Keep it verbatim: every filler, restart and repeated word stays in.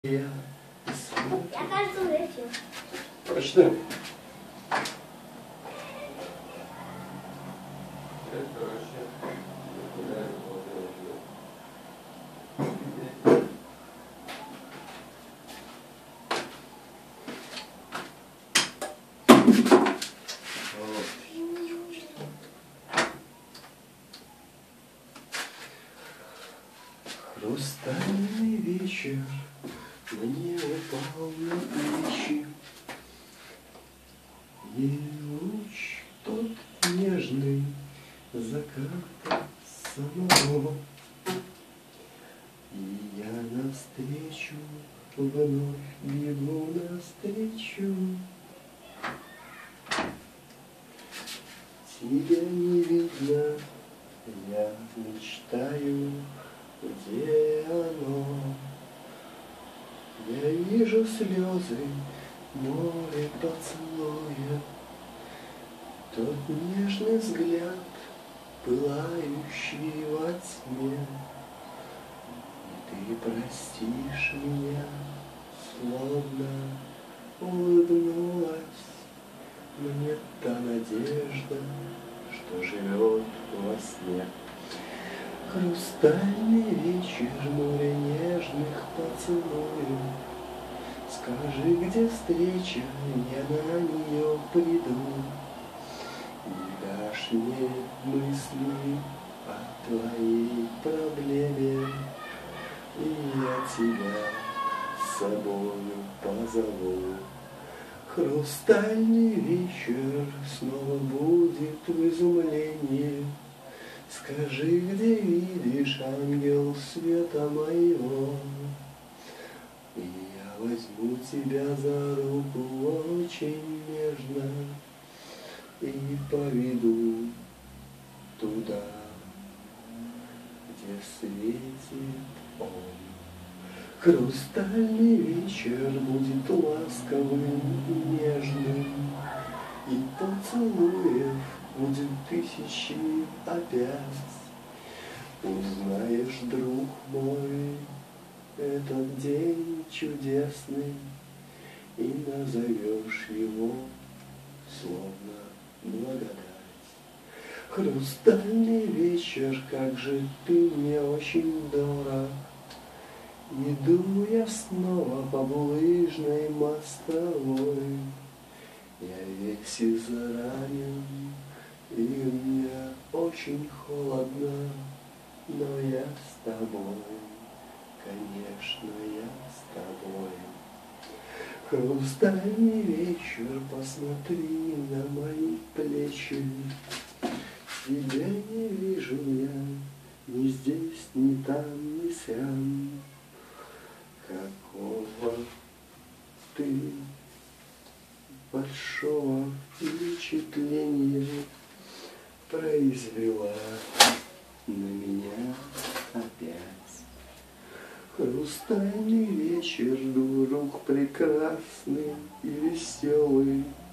Я кажется, улетел. Прочитаем. Хрустальный вечер мне упал на плечи, и луч тот нежный заката самого, и я навстречу вновь бегу навстречу. Тебя не видно, я мечтаю, где оно? Я вижу слезы, море поцелуя, тот нежный взгляд, пылающий во тьме. И ты простишь меня, словно улыбнулась мне та надежда, что живет во сне. Хрустальный вечер, море нежных поцелуев. Скажи, где встреча, я на нее приду. И дашь мне мысли о твоей проблеме, и я тебя с собою позову. Хрустальный вечер снова будет в изумлении. Скажи, где видишь ангел света моего, и я возьму тебя за руку очень нежно и поведу туда, где светит он. Хрустальный вечер будет ласковым и нежным, и поцелуев будет тысячи опять. Узнаешь, друг мой, этот день чудесный, и назовешь его словно благодать. Хрустальный вечер, как же ты мне очень дорог. Иду я снова по булыжной мостовой, я весь изранен, и мне очень холодно, но я с тобой, конечно, я с тобой. Хрустальный вечер, посмотри на мои плечи, тебя не вижу я ни здесь, ни там, ни сям. Какого ты большого впечатления произвела на меня опять. Хрустальный вечер, друг прекрасный и веселый,